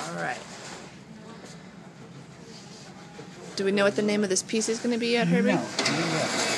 Alright. Do we know what the name of this piece is going to be yet, Herbie? No.